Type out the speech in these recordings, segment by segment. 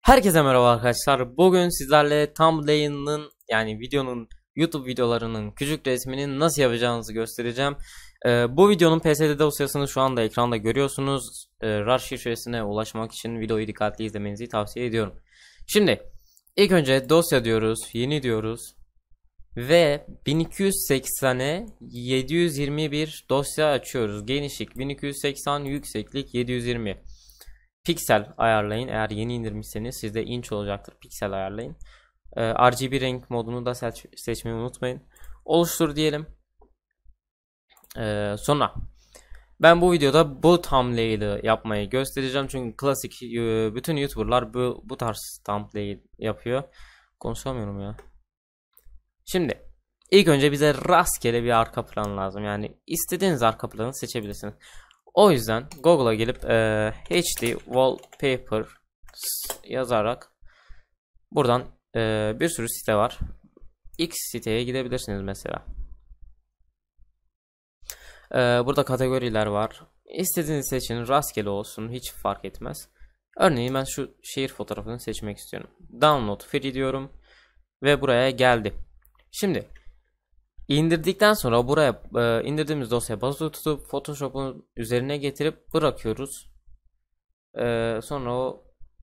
Herkese merhaba arkadaşlar. Bugün sizlerle thumbnail'ın yani videonun YouTube videolarının küçük resmini nasıl yapacağınızı göstereceğim. Bu videonun PSD dosyasını şu anda ekranda görüyorsunuz. RAR şifresine ulaşmak için videoyu dikkatli izlemenizi tavsiye ediyorum. Şimdi ilk önce dosya diyoruz, yeni diyoruz ve 1280'e 721 dosya açıyoruz. Genişlik 1280, yükseklik 720. Piksel ayarlayın. Eğer yeni indirmişseniz sizde inç olacaktır. Piksel ayarlayın. RGB renk modunu da seçmeyi unutmayın. Oluştur diyelim. Sonra ben bu videoda bu thumbnail'ı yapmayı göstereceğim. Çünkü klasik bütün YouTuber'lar bu tarz thumbnail yapıyor. Konuşamıyorum ya. Şimdi ilk önce bize rastgele bir arka plan lazım. Yani istediğiniz arka planı seçebilirsiniz. O yüzden Google'a gelip HD Wallpaper yazarak buradan bir sürü site var. X siteye gidebilirsiniz mesela. Burada kategoriler var. İstediğiniz seçin, rastgele olsun, hiç fark etmez. Örneğin ben şu şehir fotoğrafını seçmek istiyorum. Download free diyorum ve buraya geldi. Şimdi İndirdikten sonra buraya indirdiğimiz dosyaya basılı tutup Photoshop'un üzerine getirip bırakıyoruz. Sonra o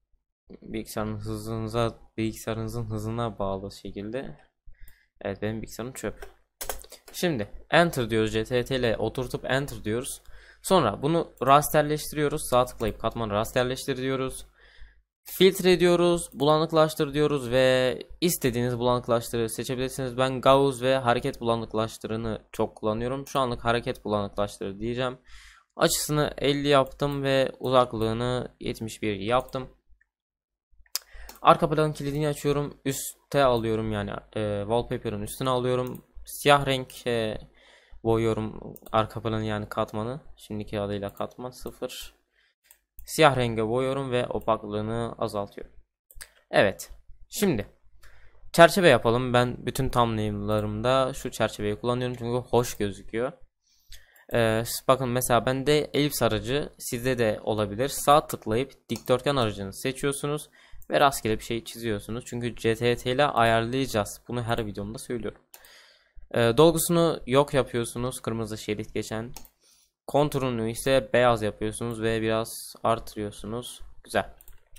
bilgisayarınızın hızına bağlı şekilde. Evet, benim bilgisayarım çöp. Şimdi Enter diyoruz, CTRL ile oturtup Enter diyoruz. Sonra bunu rasterleştiriyoruz. Sağ tıklayıp katmanı rasterleştir diyoruz. Filtre diyoruz, bulanıklaştır diyoruz ve istediğiniz bulanıklaştırı seçebilirsiniz. Ben Gauss ve hareket bulanıklaştırını çok kullanıyorum. Şu anlık hareket bulanıklaştırı diyeceğim. Açısını 50 yaptım ve uzaklığını 71 yaptım. Arka planın kilidini açıyorum. Üste alıyorum, yani wallpaper'ın üstüne alıyorum. Siyah renk boyuyorum arka planı, yani katmanı. Şimdiki adıyla katman 0. Siyah renge boyuyorum ve opaklığını azaltıyorum. Evet. Şimdi çerçeve yapalım. Ben bütün thumbnail'larımda şu çerçeveyi kullanıyorum çünkü hoş gözüküyor. Bakın mesela bende elips aracı, sizde de olabilir. Sağ tıklayıp dikdörtgen aracını seçiyorsunuz ve rastgele bir şey çiziyorsunuz. Çünkü CTRL ile ayarlayacağız. Bunu her videomda söylüyorum. Dolgusunu yok yapıyorsunuz. Kırmızı şerit geçen. Konturunu ise beyaz yapıyorsunuz ve biraz artırıyorsunuz. Güzel.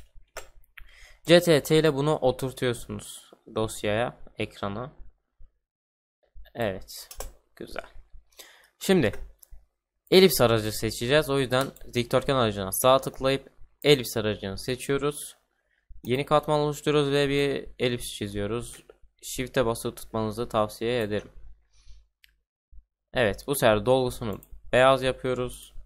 CTRL ile bunu oturtuyorsunuz dosyaya, ekrana. Evet. Güzel. Şimdi elips aracı seçeceğiz. O yüzden dikdörtgen aracına sağ tıklayıp elips aracını seçiyoruz. Yeni katman oluşturuyoruz ve bir elips çiziyoruz. Shift'e basılı tutmanızı tavsiye ederim. Evet, bu sefer dolgusunu beyaz yapıyoruz.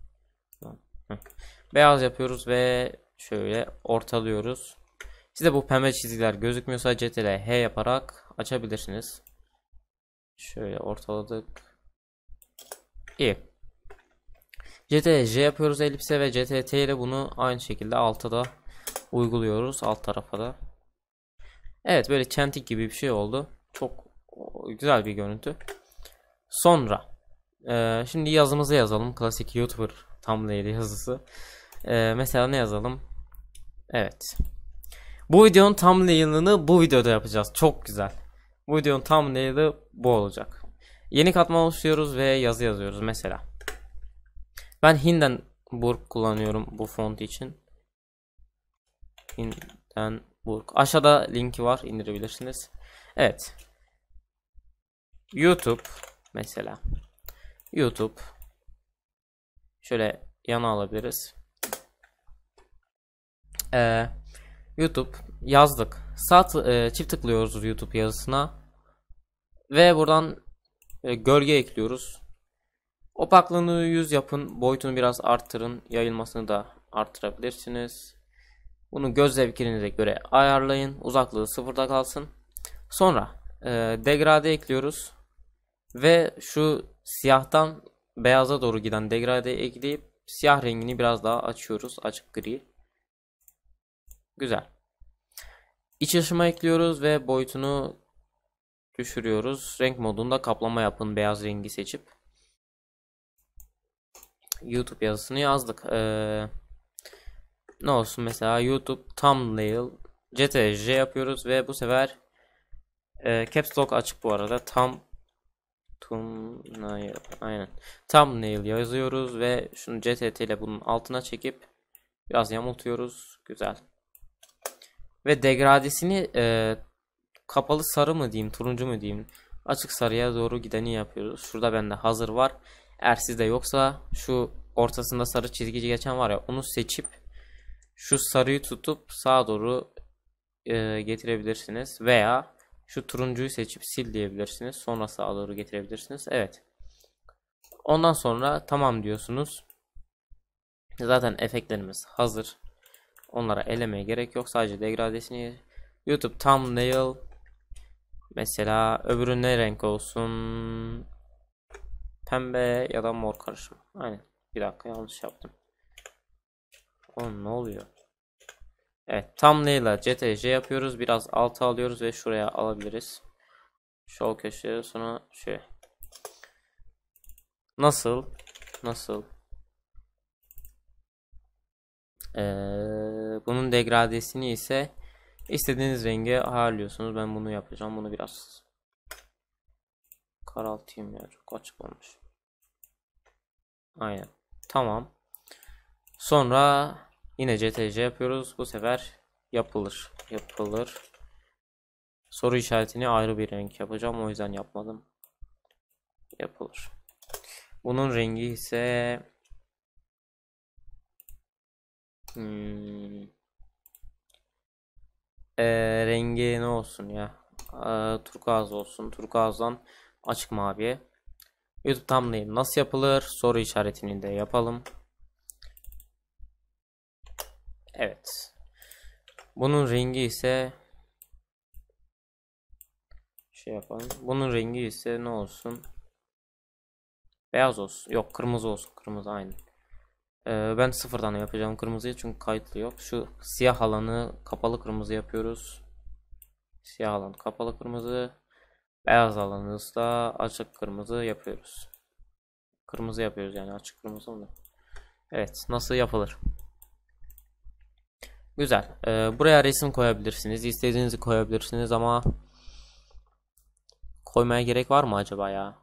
Beyaz yapıyoruz ve şöyle ortalıyoruz. Size bu pembe çizgiler gözükmüyorsa CTRL H yaparak açabilirsiniz. Şöyle ortaladık. İyi. CTRL J yapıyoruz elipse ve CTRL T ile bunu aynı şekilde alta da uyguluyoruz, alt tarafa da. Evet, böyle çentik gibi bir şey oldu. Çok güzel bir görüntü. Sonra şimdi yazımızı yazalım. Klasik YouTuber thumbnail yazısı. Mesela ne yazalım? Evet. Bu videonun thumbnail'ını bu videoda yapacağız. Çok güzel. Bu videonun thumbnail'ı bu olacak. Yeni katman oluşturuyoruz ve yazı yazıyoruz mesela. Ben Hindenburg kullanıyorum bu font için. Hindenburg. Aşağıda linki var, indirebilirsiniz. Evet. YouTube mesela. YouTube. Şöyle yana alabiliriz. YouTube yazdık. Çift tıklıyoruz YouTube yazısına ve buradan gölge ekliyoruz. Opaklığını 100 yapın, boyutunu biraz arttırın, yayılmasını da arttırabilirsiniz. Bunu göz zevkinize göre ayarlayın, uzaklığı sıfırda kalsın. Sonra degrade ekliyoruz ve şu siyahtan beyaza doğru giden degrade ekleyip siyah rengini biraz daha açıyoruz, açık gri. Güzel. İç ışıma ekliyoruz ve boyutunu düşürüyoruz. Renk modunda kaplama yapın, beyaz rengi seçip. YouTube yazısını yazdık. Ne olsun mesela, YouTube thumbnail CTRL yapıyoruz ve bu sefer Caps Lock açık bu arada. Thumbnail, aynen. Thumbnail yazıyoruz ve şunu CTRL ile bunun altına çekip biraz yamultuyoruz. Güzel. Ve degradesini kapalı sarı mı diyeyim, turuncu mu diyeyim, açık sarıya doğru gideni yapıyoruz. Şurada bende hazır var. Eğer sizde yoksa şu ortasında sarı çizgi geçen var ya, onu seçip şu sarıyı tutup sağa doğru getirebilirsiniz. Veya şu turuncuyu seçip sil diyebilirsiniz. Sonra sağa doğru getirebilirsiniz. Evet. Ondan sonra tamam diyorsunuz. Zaten efektlerimiz hazır. Onlara elemeye gerek yok. Sadece degradesini. YouTube thumbnail. Mesela öbürü ne renk olsun? Pembe ya da mor karışımı. Aynen. Bir dakika, yanlış yaptım. Oğlum ne oluyor? Evet, thumbnail'a CTRL yapıyoruz. Biraz alta alıyoruz ve şuraya alabiliriz. Şu köşeye, sonra şey. Nasıl? Bunun degradesini ise istediğiniz renge ayarlıyorsunuz. Ben bunu yapacağım. Bunu biraz karaltayım ya. Çok açık olmuş. Aynen. Tamam. Sonra yine CTRL yapıyoruz. Bu sefer yapılır. Soru işaretini ayrı bir renk yapacağım. O yüzden yapmadım. Yapılır. Bunun rengi ise rengi ne olsun ya? Turkuaz olsun. Turkuazdan açık maviye. YouTube thumbnail nasıl yapılır? Soru işaretini de yapalım. Evet. Bunun rengi ise şey yapalım. Bunun rengi ise ne olsun? Beyaz olsun. Yok, kırmızı olsun. Kırmızı aynı. Ben sıfırdan yapacağım kırmızıyı çünkü kayıtlı yok. Şu siyah alanı kapalı kırmızı yapıyoruz. Siyah alan kapalı kırmızı. Beyaz alanı da açık kırmızı yapıyoruz. Kırmızı yapıyoruz yani, açık kırmızı mı? Evet, nasıl yapılır? Güzel. Buraya resim koyabilirsiniz. İstediğinizi koyabilirsiniz ama koymaya gerek var mı acaba ya?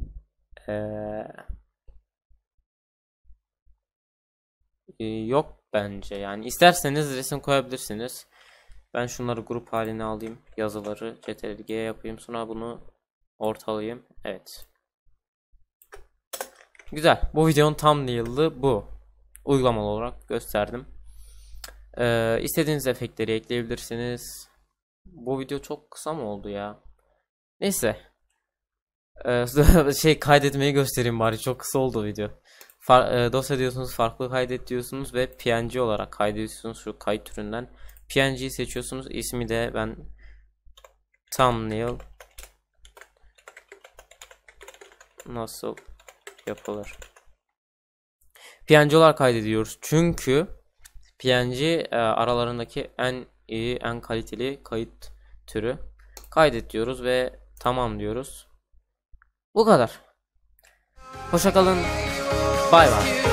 Yok bence yani. İsterseniz resim koyabilirsiniz. Ben şunları grup haline alayım. Yazıları CTRL-G yapayım. Sonra bunu ortalayayım. Evet. Güzel. Bu videonun thumbnail'ı bu. Uygulamalı olarak gösterdim. İstediğiniz efektleri ekleyebilirsiniz. Bu video çok kısa mı oldu ya? Neyse. Kaydetmeyi göstereyim bari. Çok kısa oldu video. Dosya diyorsunuz, farklı kaydet diyorsunuz ve PNG olarak kaydediyorsunuz şu kayıt türünden. PNG'yi seçiyorsunuz. İsmi de ben thumbnail nasıl yapılır? PNG olarak kaydediyoruz. Çünkü PNG aralarındaki en iyi, en kaliteli kayıt türü. Kaydet diyoruz ve tamam diyoruz. Bu kadar. Hoşça kalın. Bay bay.